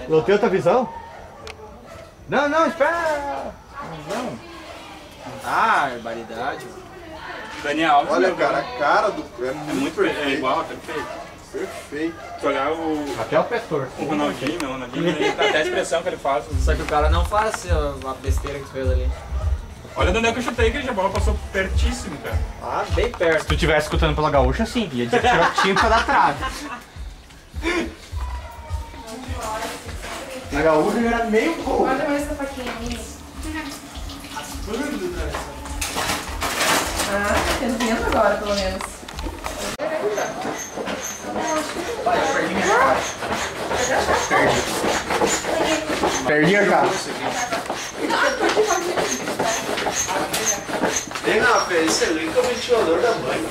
Lotei outra visão? Não, não, espera! Não. Ah, barbaridade. Daniel Alves. Olha, cara, a cara do... É muito perfeito. É igual, perfeito. Perfeito. Se olhar Até o pestor. o Ronaldinho, ele tá até a expressão que ele faz. Só que o cara não faz assim, a besteira que tu fez ali. Olha de onde é que eu chutei, que a bola passou pertíssimo, cara. Ah, bem perto. Se tu tivesse escutando pela gaúcha, sim. Ia dizer que tirou a tinta da trave. Na gaúcha era meio gol. Olha essa faquinha minha. Ah, tá vendo agora, pelo menos. Perdi a cara. Tem na Fê, esse ali que é o ventilador da mãe.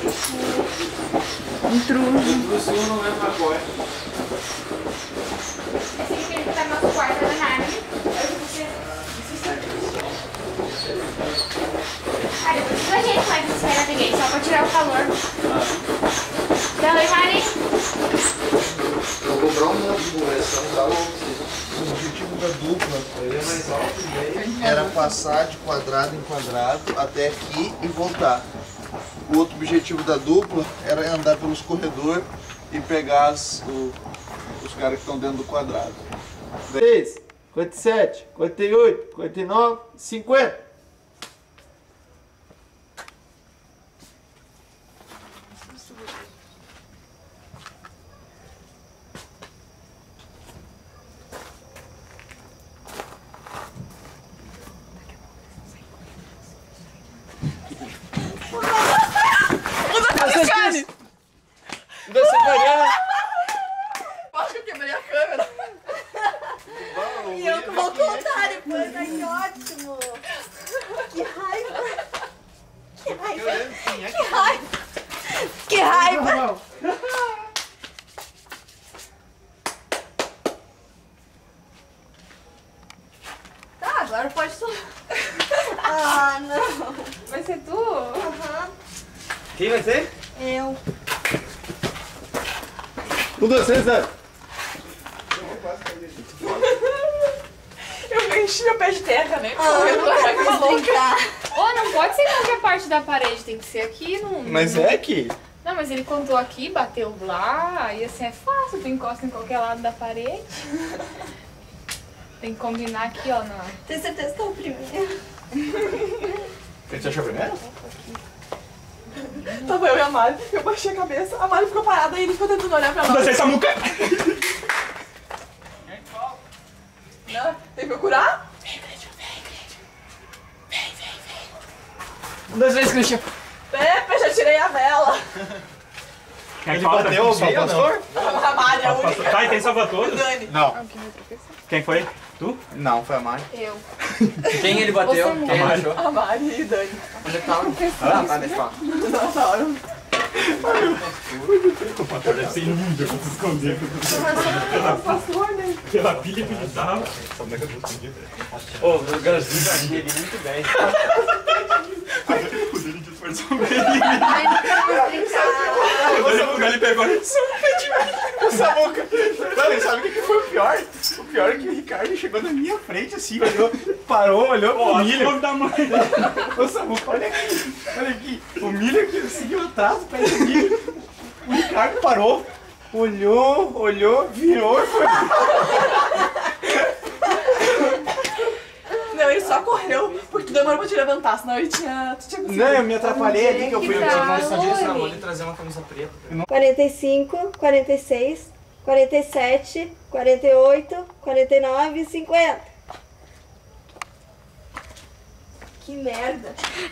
Intruso. O não lembra qual é. Esse aqui tá no nosso quarto, é na árvore. Ah, depois a gente vai esperar ninguém, só pra tirar o calor. Dá oi, Mari. Vou comprar um monte de conversão, tá louco. O objetivo da dupla, ele é mais alto e era passar de quadrado em quadrado até aqui e voltar. O outro objetivo da dupla era andar pelos corredores e pegar os caras que estão dentro do quadrado. 10, 47, 48, 49, 50. Acho que eu quebrei a câmera. E eu vou contar depois, ai que ótimo! Que raiva! Que raiva! Que raiva! Que raiva! Tá, agora pode só. Ah, não! Vai ser tu? Aham. Quem vai ser? Eu. Um, dois, três, zero. Eu enchi meu pé de terra, né? Vamos brincar. Ô, não pode ser em qualquer parte da parede, tem que ser aqui. Mas é aqui. Não, mas ele contou aqui, bateu lá, aí assim é fácil, tu encosta em qualquer lado da parede. Tem que combinar aqui, ó, na... Tem certeza que é o primeiro? Quem você achou primeiro? Tava eu e a Mari, eu baixei a cabeça, a Mari ficou parada e ele ficou tentando olhar pra nós. Você Samuca! Não, tem que procurar? Um, dois, três, Christian. Pepe, já tirei a vela. Ele bateu o pastor? A Mari é a única. Tá, e tem salva-todos? Dani. Não. Quem foi? Tu? Não, foi a Mari. Eu. Quem ele bateu? Você Quem ele achou? A Mari e Dani. Onde é que tava? Ah, tá, deixa eu falar. Não, tá hora. O pastor deve ser imunda pra se esconder. Pastor, né? Pela pilha que ele tava. Ô, o Gazinho achei ele muito bem. O dele disfarçou bem. Ai, não vamos brincar. Ele pegou e O Samuca. Não, sabe o que foi o pior? O pior é que o Ricardo chegou na minha frente assim, olhou, parou, olhou pro milho. da mãe. Ô Samuca, olha aqui, olha aqui. O milho aqui seguiu atrás, pé do milho. O Ricardo parou, olhou, virou e foi. Não, ele só correu porque tu demorou pra te levantar, senão ele tinha... Tu tinha conseguido. Não, eu me atrapalhei ali que eu fui. Que tá. Nossa, disso na mão de trazer uma camisa preta. 45, 46, 47, 48, 49, 50. Que merda.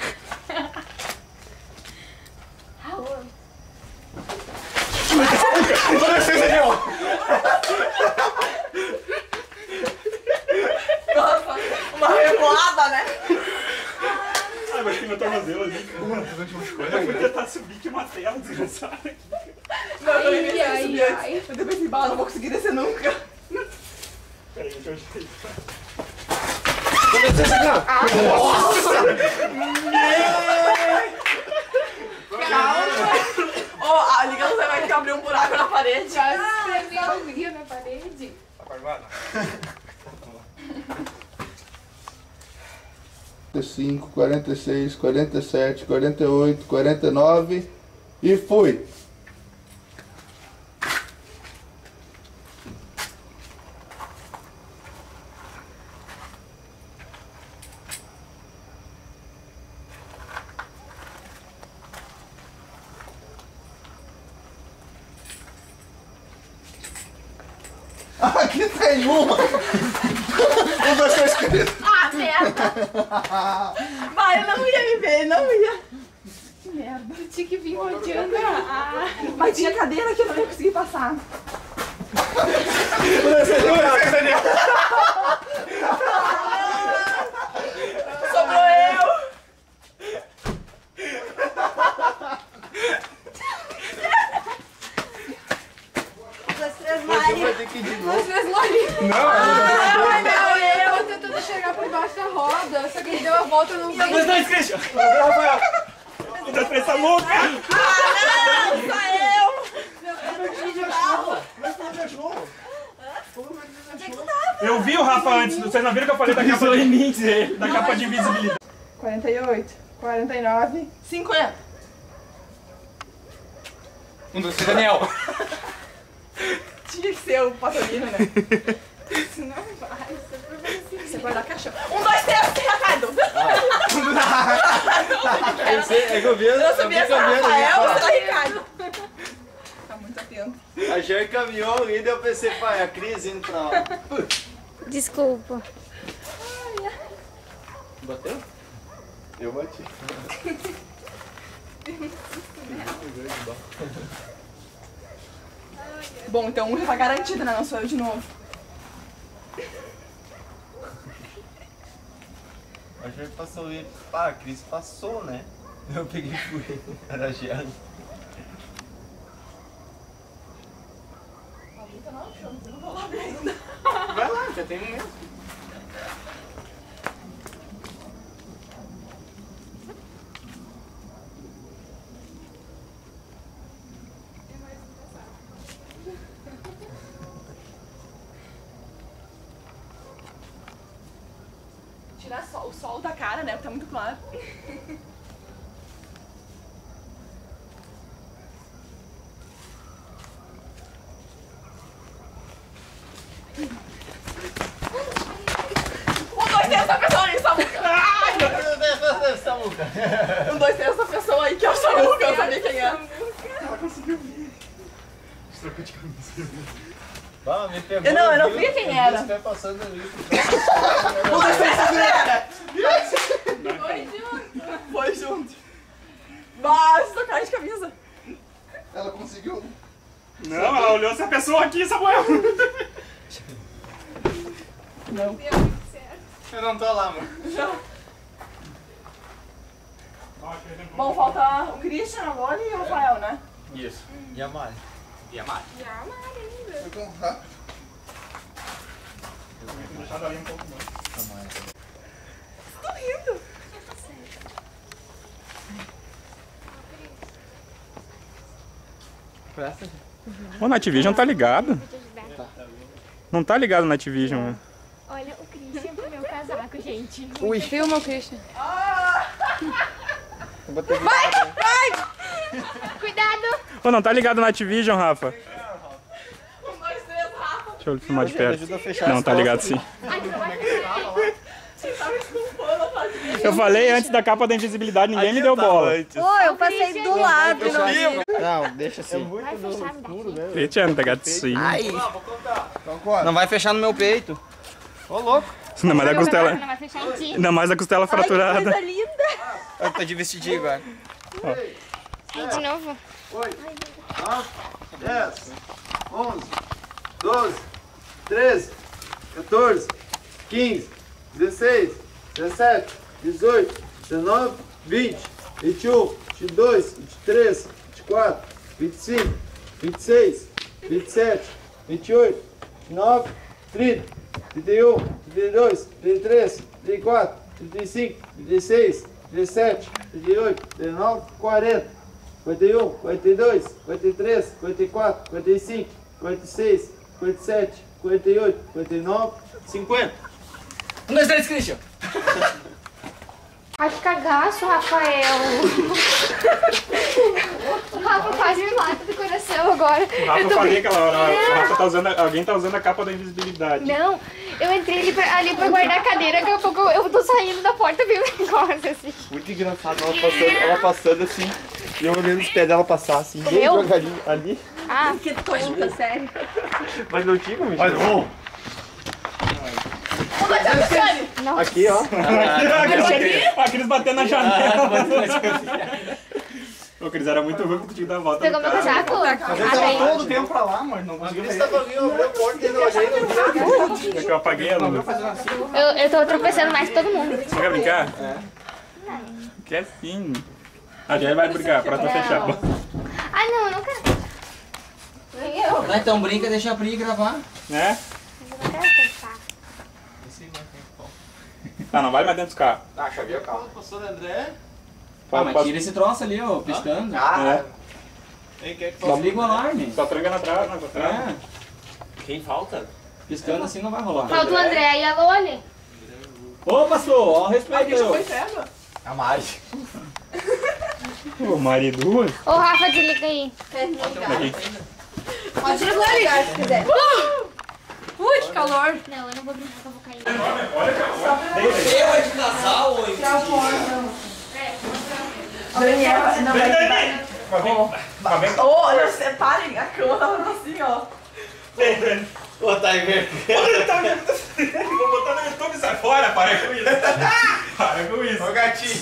Toda licença de ó. Nossa, uma revoada, né? Ah, mas tem meu tornozelo ali. Eu fui tentar subir que uma tela desgraçada. Não, eu também Ai, pensei ai, subir antes. ai. Eu depois pensei, bah, não vou conseguir descer nunca. Peraí, deixa eu ajeitar. Toda licença de ó. A liga você vai abrir um buraco na parede. Já escreveu o rio na parede. Apaguado. 45, 46, 47, 48, 49 e fui! Aqui tem uma! 1, 2, 3, 4. Ah, merda! Vai, eu não ia me ver, não ia. Que merda. Eu tinha que vir rodeando. Mas tinha cadeira que eu não ia conseguir passar. Sobrou eu. Você vai ter que ir de novo. Eu tentando chegar por baixo da roda, só que ele deu a volta no vento. 2, 2, Christian! Rafael! 1, 2, 3, Samuca! Eu vi o Rafa antes, vocês não viram que eu falei da capa de da capa de invisibilidade? 48, 49, 50. 1, 2, 3, Daniel. Tinha que ser o Patolino, né? Isso não vai, Você guarda a caixa. 1, 2, 3, Ricardo! É que eu vi, Eu sabia se era Rafael ou se era Ricardo. Tá muito atento. a Jean caminhou e eu pensei, pai, a Cris indo pra lá. Desculpa. Bateu? Eu bati. Bom, então um já tá garantido, né? Não sou eu de novo. A Jean passou e, pá, a Cris passou, né? Eu peguei e fui, era gelo. Vai lá, já tem um mesmo. Tirar o sol da cara, né? Porque tá muito claro. Essa pessoa aí, Samuca! Samuca! 1, 2, 3, essa pessoa aí que é o Samuca, eu sabia quem era. Ela conseguiu vir. Trocou de camisa. Ah, me pegou. Eu não viu? vi quem era. Você vai passando ali. 1, 2, 3, foi junto. Mas trocar de camisa. Ela conseguiu. Não, ela olhou essa pessoa aqui, Samuel. Não. Eu não tô lá, mano. Bom, falta o Christian, a Loli e o Rafael, né? Isso. E a Mari? E a Mari? Foi tão rápido. Deixar dali um pouco mais. Tô rindo. Presta. O Nightvision tá ligado? Não tá ligado o Nightvision. Olha o Christian com o meu casaco, gente. Ui, filma o Christian. Cuidado! Ô, não tá ligado o Nightvision, Rafa? 1, 2, 3, Rafa. Deixa eu filmar de perto. Ajuda a fechar Não, as tá ligado sim. Ai, não vai fechar. Você tava esculpando, fazia. Eu falei antes da capa da invisibilidade, ninguém me deu bola. Pô, eu passei do lado e não vi. Não, deixa assim. Vai fechar, me dá aqui. Cristiano, pegar de sim. Então quanto? Não vai fechar no meu peito. Ô, louco. Ainda mais da costela. Não vai fechar em ti. Ainda mais a costela fraturada. Coisa linda. Eu tô de vestidinho agora. Ai, de novo. 8, 9, 10, 11, 12, 13, 14, 15, 16, 17, 18, 19, 20, 21, 22, 23, 24, 25, 26, 27, 28, 29, 30, 31, 32, 33, 34, 35, 36, 37, 38, 39, 40. 51, 52, 53, 54, 55, 56, 57, 58, 59, 50. 1, 2, 3, Christian. Ai, que cagaço, Rafael. O Rafa quase me mata do coração agora. O Rafa, eu falei aquela hora, o Rafa tá usando, alguém tá usando a capa da invisibilidade. Não, eu entrei ali pra guardar a cadeira, daqui a pouco eu tô saindo da porta, vi um negócio assim. Muito engraçado, ela passando assim, e eu olhando os pés dela passar assim, bem Eu? devagarinho ali. Ah, Que tonta, sério. Mas não tinha como. Mas, ô, Aqui, ó. a Cris batendo na janela. Ô, Cris, era muito ruim que tu tinha que dar a volta. pegou meu casaco? Mas eu tava todo o tempo pra lá, mas não conseguiu ver. Eu abri a porta e não olhei. É que eu apaguei a luz. Eu tô tropeçando mais que todo mundo. Você quer brincar? Quer sim. A Jair vai brincar, pra tu fechar. Ai, não, eu não quero. Nem eu. Vai, então brinca, deixa a Pri gravar. Né? Eu não quero pensar. Ah, não vai mais dentro dos carros. Ah, chavei o carro. Pastor André. Mas tira esse troço ali, ó, piscando. É. Quem quer que Só liga o alarme. Só tranca na trave, na trave. É, Quem falta? piscando assim não vai rolar. Falta o André e a Loli. Ô, pastor, ó, respeito. Aqui já foi cedo. A Mari. Ô, marido. Ô, Rafa, desliga aí. Pode desligar se quiser. Ui, que calor. Não, eu não vou brincar que eu vou cair. Eu é de casal, ou Daniela, não vai. Ó, Olha, separem a cama, tava assim, ó. Ô, tá aí, velho. Vou botar no YouTube e sai fora, para com isso. Para com isso. Ô, gatinho.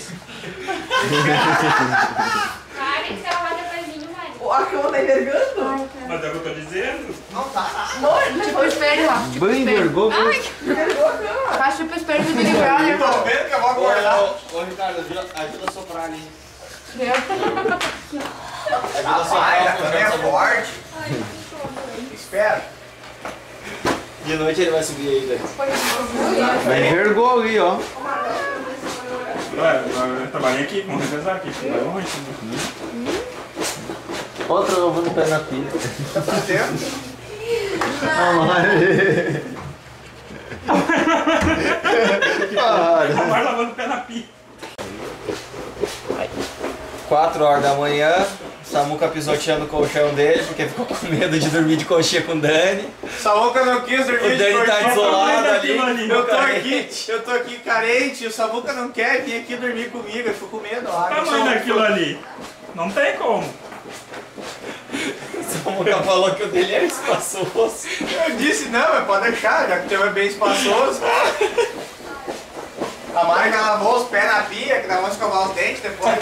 Para, que você vai depois de mim, Mari. A cama tá envergando. Mas é o que eu tô dizendo. Amor, tipo o espelho lá. Bem vergonha. Envergou a cama. Faz tipo o espelho do Big Brother, Tô irmão. vendo que eu vou acordar. Ô, Ricardo, ajuda a soprar ali. Ajuda a soprar. também é forte. Espera. De noite ele vai subir aí, velho. Vai vergonha ali, ó. Ué, eu trabalhei aqui, vamos revezar aqui. Vai longe. Outra eu vou no pé na pilha. Tá fazendo? Vai lavando o pé na pia. 4 horas da manhã, Samuca pisoteando o colchão dele, porque ficou com medo de dormir de conchinha com o Dani. Samuca não quis dormir O Dani tá desolado ali. Eu tô aqui carente, o Samuca não quer vir aqui dormir comigo, ele ficou com medo. O tamanho daquilo ali. Não tem como. Samuca falou que o dele era espaçoso. Eu disse, não, mas pode deixar, já que o teu é bem espaçoso. A Mari já lavou os pés na pia, que nós vamos escovar os dentes depois.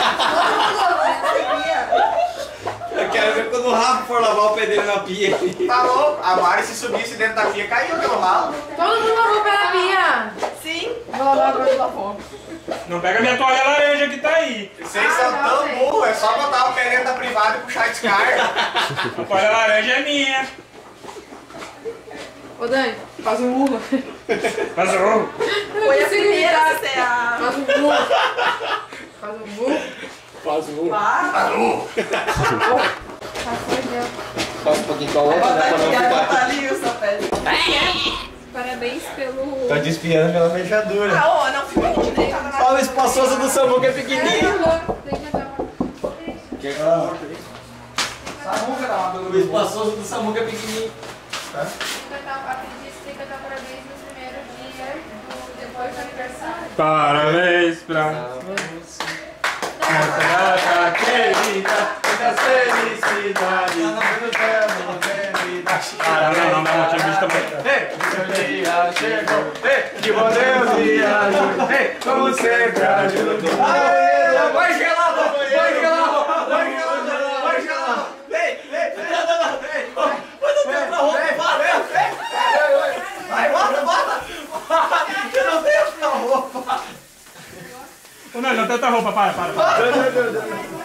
Eu quero ver quando o Rafa for lavar o pé dele na pia. Tá louco, a Mari se subisse dentro da pia, caiu pelo ralo. Todo mundo lavou o pé na pia. Sim. Vou lavar agora da fome. Não pega minha toalha laranja que tá aí. Vocês são tão burros, é só botar o pé dentro da privada e puxar a descarga. A toalha laranja é minha. Ô, Dani, faz um urro. Mas ô. Foi a primeira a ser a... Faz um urro. Faz um urro. Faz o Faz um pouquinho com a outra, né? Pra não ficar. Bota ali o seu pé. Parabéns pelo... Tô despiando pela fechadura. Ah, ó, não fica aqui deitada na... Olha o espaçoso do Samuca é pequenininho. Samuca dá uma O espaçoso do Samuca é pequenininho. Acredito que cantar parabéns no primeiro dia depois do aniversário. Parabéns pra nossa querida, muita felicidade. Não, tinha visto também. Seu dia chegou, que bom Deus me ajude, como sempre ajudou. Vai gelar, vai gelar, vai gelar, vai gelar. Vem. Vai, bota. Eu não tenho essa roupa. Não, tanta roupa, para. Não.